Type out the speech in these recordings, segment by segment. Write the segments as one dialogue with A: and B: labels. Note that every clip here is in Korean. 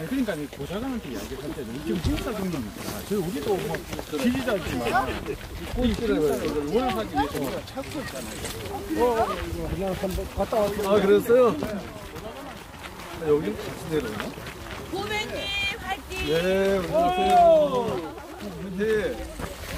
A: 아니 그러니까 고사관한테 이야기할 때는 지금 지금사 정도입니다. 저희 우리도 뭐 지지자지만 꼴찌를 원하기 위해서 찾고 있잖아요.
B: 그냥 한번 갔다 왔어요.
C: 아, 그랬어요? 여기 같이 내려오나?
D: 고객님 화이팅!
C: 네, 안녕하세요. 네.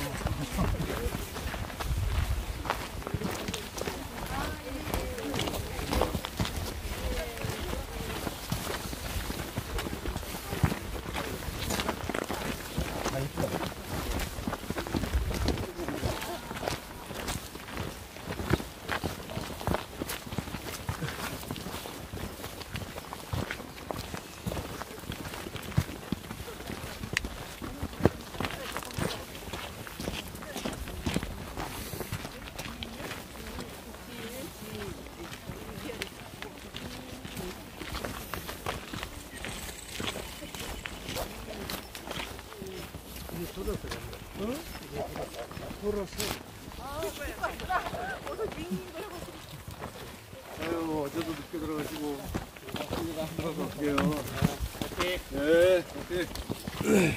C: 아유, 어제도 늦게 들어가시고 한번 갈게요. 네, 오케이.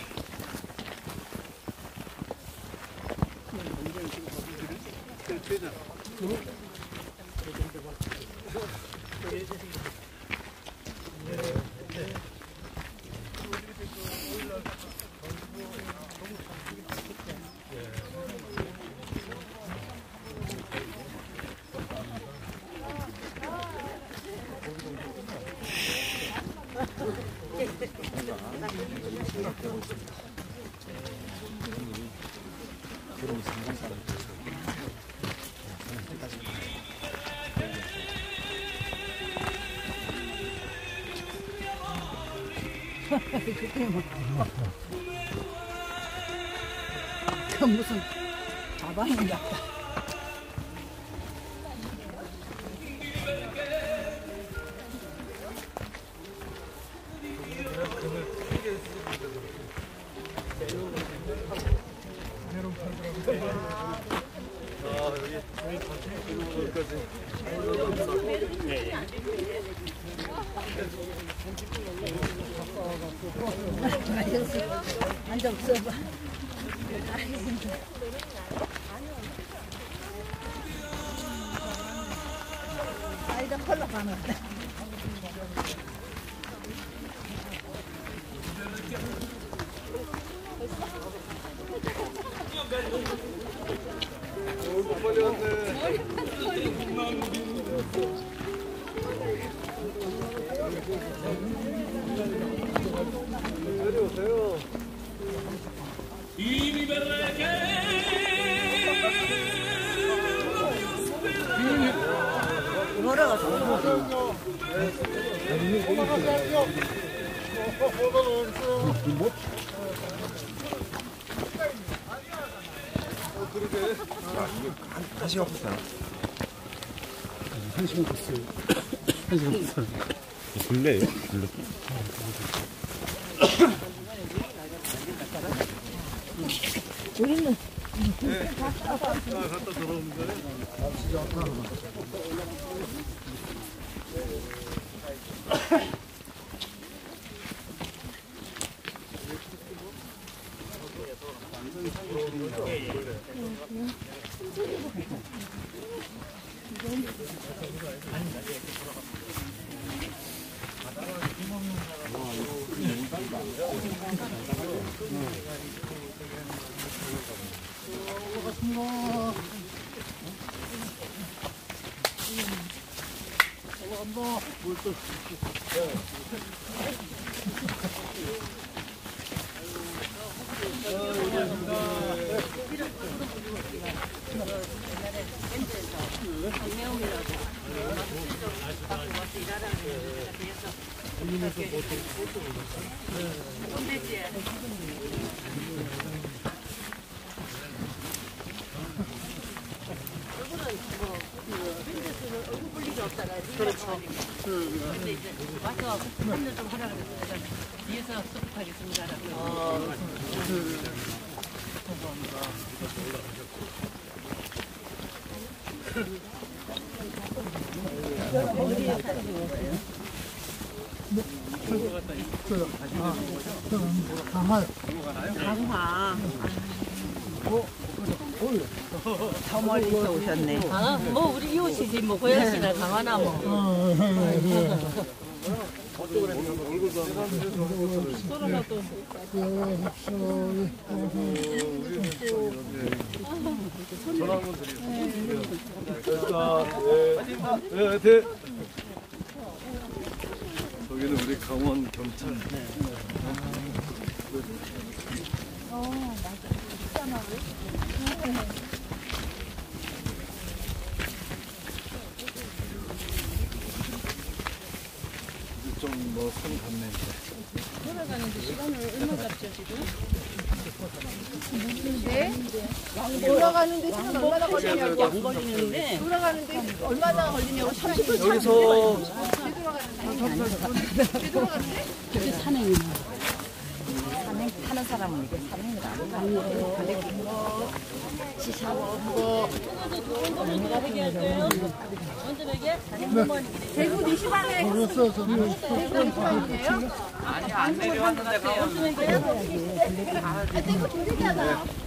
D: 그 무슨 가방인가 보다. 앉아 없어봐. 아이다 콜라 가는.
C: 빨리 왔네. 내려오세요.
D: 걸어가서.
B: 한 시간 됐어요. 한 시간 됐어요. 한 시간 됐어요.
E: 불래요? 불러.
D: 우리는
C: 갔다 들어오는 거예요?
D: 그렇죠. 근데 이제 와서 판을 좀 하라 그랬어요. 뒤에서 수급하겠습니다.
B: 강화.
D: 강화. 더 멀리서 오셨네. 아, 뭐 우리 이웃이지 뭐 고양시나 강화나 뭐.
C: 전화 한번 드리겠습니다. 네, 네. 저기는 우리 강원 경찰. 좀뭐선 갔네.
F: 돌아가는데 시간을 얼마 잡죠 지금? 돌아가는데 시간 얼마나 걸리냐고.
D: 걸리는데
F: 돌아가는데 얼마나 걸리냐고. 30분
C: 여기서
D: 그게 산행이네. 산행 타는 사람은 이게 산행을 안 하고
F: 대구 2시간에
D: 아니 안 내려왔는데 가고
F: 대구 둘이잖아.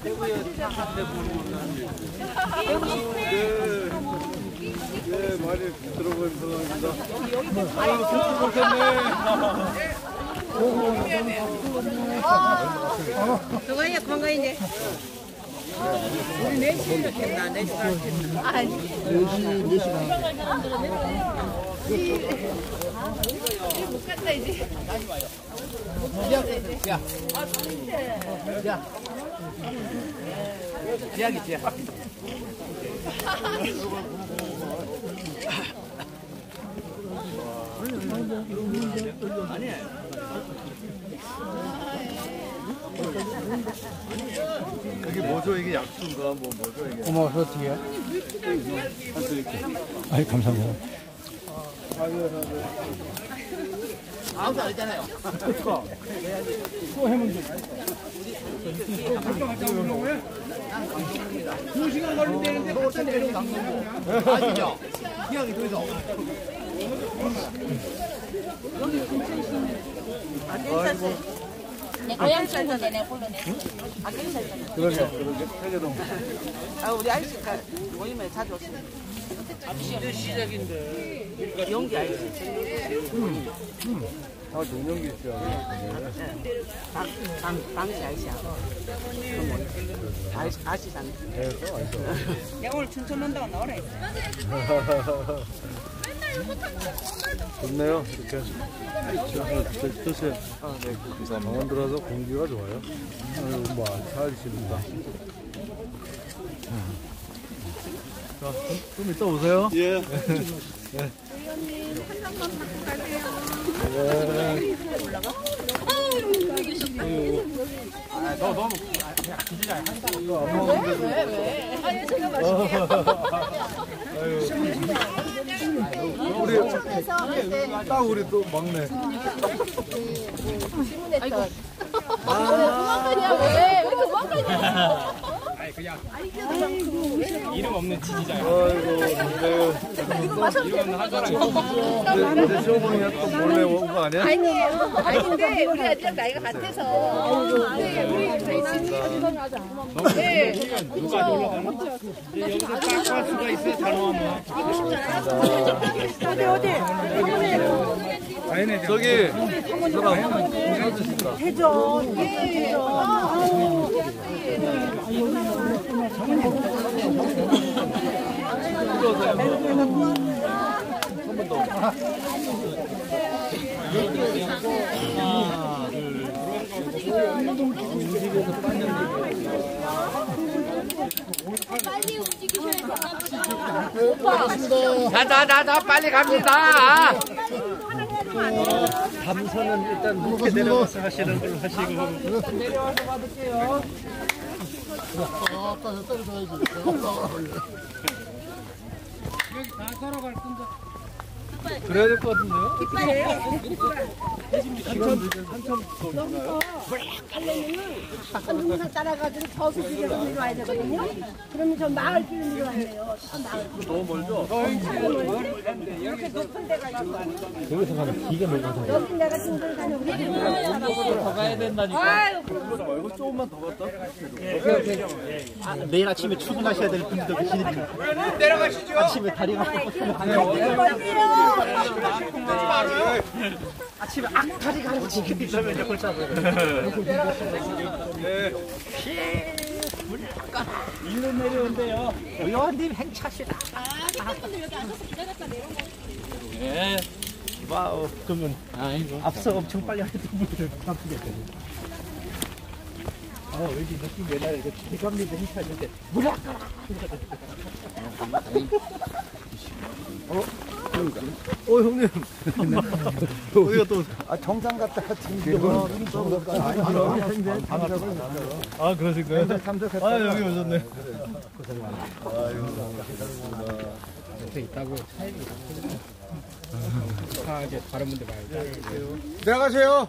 C: 네, 많이 들어보니 감사합니다.
F: 동아이야 건강이네. 우리 4시에 이렇겠나? 4시간 아니 4시간 못 간다 이제.
A: 지약이지.
C: 이게 뭐죠? 이게 약수인가? 뭐죠 이게?
B: 어머, 어떻게요? 아이, 감사합니다.
A: 아무도 안 했잖아요.
B: 또 해면 돼.
A: 2시간 걸린다는데 벌써 내려온 강릉. 아시죠? 기약이 그래서.
D: 내 고향 친구인데 내가 불러내. 아 괜찮잖아.
C: 그러게 세계동.
D: 아 우리 아저씨가 모임에 자주 오시네. 이제 시작인데. 연기 알지?
C: 아, 동영기 씨야.
D: 방시 아저씨야. 아시잖아. 내가 오늘 춘천 온다고 나오라 했어.
C: 좋네요. 이렇게. 드세요. 아, 네. 감사합니다. 강원 들어서 공기가 좋아요. 아유, 잘 지낸다. 자, 좀 이따 오세요. 예. 네.
F: 아니 제가
C: 우리 딱 우리 또 막내.
F: 아이고. 도망가냐 왜 도망가냐.
B: 이름 없는 지지자요.
C: 아이고,
F: 이거 마셔도 되는
C: 내 시어머니가 또 몰래 온 거 아니야?
F: 아니에요. 아닌데 우리 아들이랑 나이가 같아서. 네, 우리 네.
B: 누가 놀러 가는 거? 여기서 딱 수가 있어요, 단호하면.
C: 저기, 사람, 찾으신다.
F: 빨리 움직이셔야
A: 자, 빨리 갑니다.
B: 담선은 일단 높게 내려가서 하시는 걸로 하시고.
A: 내려와서 받을게요.
B: 여기 다 걸어갈 건데.
C: 그래야 될 것 같은데요?
F: 한동산 따라가지고 저수지로 내려와야 되거든요. 그러면 저 마을 길로 내려와야 돼요. 마을.
C: 너무 멀죠?
F: 이렇게 높은 데가 있고. 여기서 가면 기가 막혀서. 여기 내가 친구를 가면 우리 집으로
B: 더 가야 된다니까.
F: 아유,
C: 말고 조금만 더 갔다.
A: 내일 아침에 출근하셔야 될 분들도 계시니까. 내려가시죠. 아침에 다리가 아침에 다리가 하고 지금 있으면 이제 골치 아파요.
B: 일로 내려온대요.
A: 의원님 행차시다.
B: 예.
A: 와우. 그러면 앞서 엄청 빨리 하던 분들 바쁘겠네. 왠지 느낌 옛날에 이렇게 대감리도 행차했는데 물이 아까워.
C: 형님. 우리가 또
A: 정상 갔다가
C: 아, 그러실까요? 아, 여기 오셨네.
A: 내려가세요.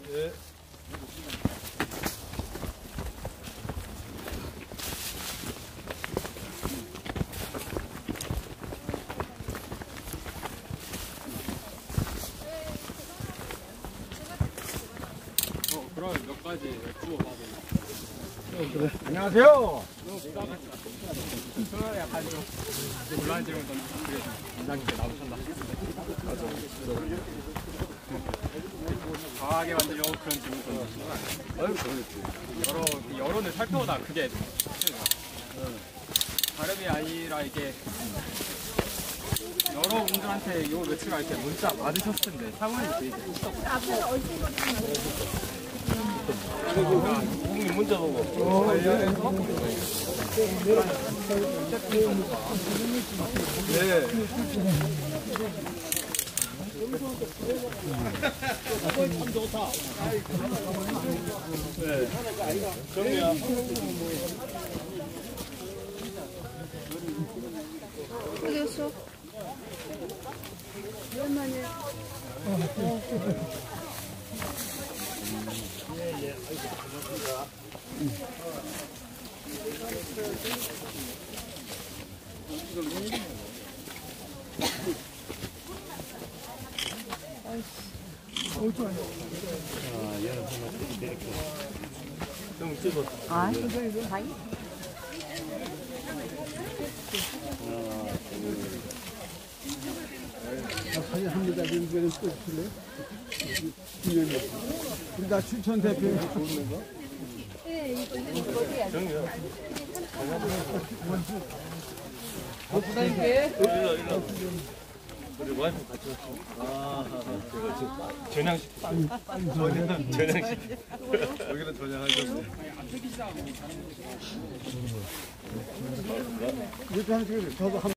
A: 안녕하세요.
G: 과하게 만들려고 그런 질문 던졌지만 여론을 살펴보다 그게 다름이 아니라 이게 여러 분들한테 요 며칠간 이렇게 문자 받으셨을 텐데 상황이 되게
C: 형님 문자 보고.
G: 관련해서
C: 네.
F: 어디였어? 오랜만에.
A: 우리 다 춘천 대표.
C: 우리 와이프 같이 왔어. 전향식. 전향식. 여기는 전향하셨네.
A: 이렇게 하는 식으로 저도 한